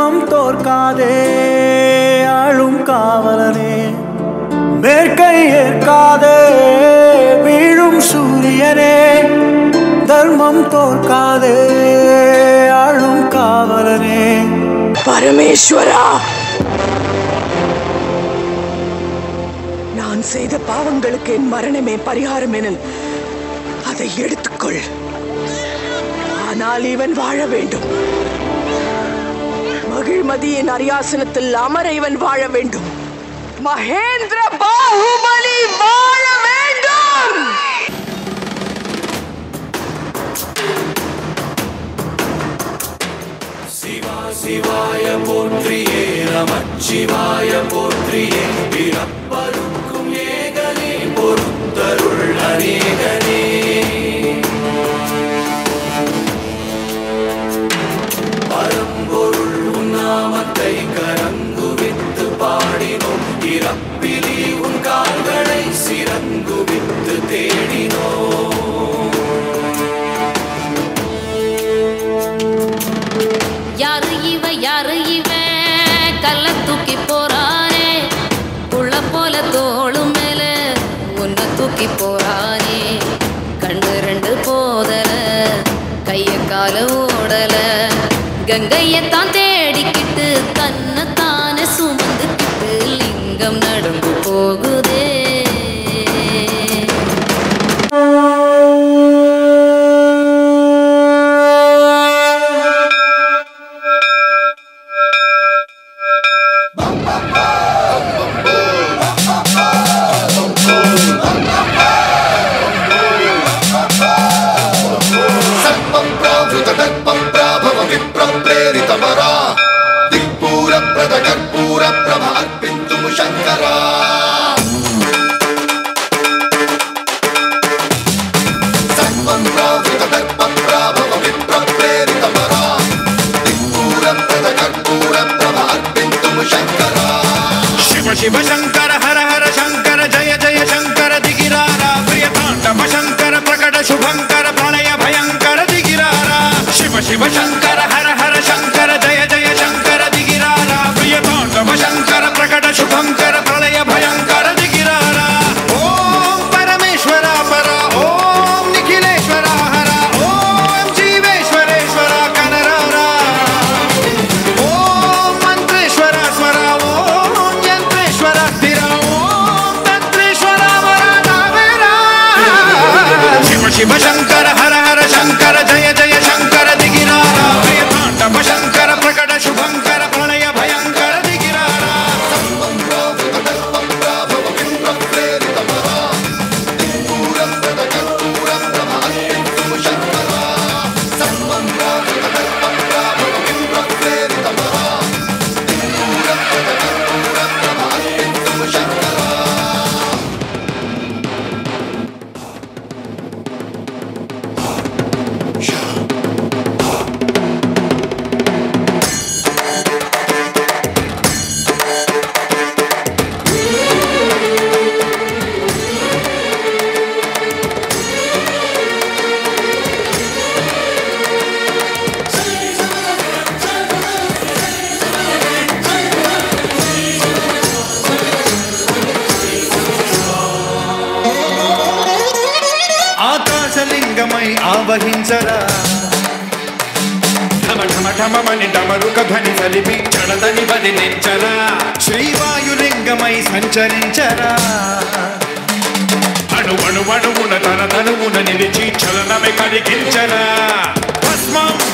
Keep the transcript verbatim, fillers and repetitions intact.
தர்மம் தோற்காதே ஆளும் காவலனே மேற்கை ஏற்காதே வீழும் சூரியனே தர்மம் தோற்காதே ஆளும் காவலனே பரமேஸ்வரா நான் செய்த பாவங்களுக்கு என் மரணமே பரிகாரம் எனில் அதை எடுத்துக்கொள் ஆனால் இவன் வாழ வேண்டும் மகிழ்மதியின் அரியாசனத்தில் அமர இவன் வாழ வேண்டும் மகேந்திர பாகுபலி வாழ வேண்டும் சிவா சிவாய போற்றியே நமச்சிவாய போற்றியே பிறப்பருக்கும் ஏகனே பொறுத்தருள் அநேகனே பரம்பொருள் உன்னாமத்தை கரங்குவித்து பாடினோம் இறப்பிலி உன் கால்களை சிறங்குவித்து தேடினோம் யாரு இவ யாரு இவ கல்ல தூக்கி போறானே புள்ள போல தோளும் மேல உன்னை தூக்கி போறானே கண்டு ரெண்டு போதல கைய கால ஓடல கங்கையத்தான் தேடிக்கிட்டு தன்னை தானே சுமந்துக்கிட்டு லிங்கம் நடந்து போகுதே शिव शंकर हर हर शंकर जय जय शंकर दिगिरारा प्रिय तांडव शंकर प्रकट शुभंकर प्रणय भयंकर दिगिरारा शिव शिव शंकर हर हर शंकर जय जय शंकर दिगिरारा प्रिय तांडव शंकर प्रकट शुभंकर प्रणय भयंकर दिगिरारा ओम परमेश्वर पर ओम निखिलेश्वर हर ओम जीवेश्वरेश्वर कनरारा ओम मंत्रेश्वर स्वर ओम यंत्रेश्वर स्थिर ओम तंत्रेश्वर शिव शिव शंकर हर हर शंकर जय जय शंकर दिगिरारा प्रिय तांडव शंकर प्रकट शुभंकर प्रणय भयंकर दिगिरारा ఆకాశలింగమై ఆవహించరా ఢమ ఢమ ఢమమని డమరుక ధ్వని సలిపి చడతని వదిలించరా శ్రీవాయులింగమై సంచరించరా అణు అణు అణువున తన తనువున నిలిచి చలనమే కలిగించరా భస్మం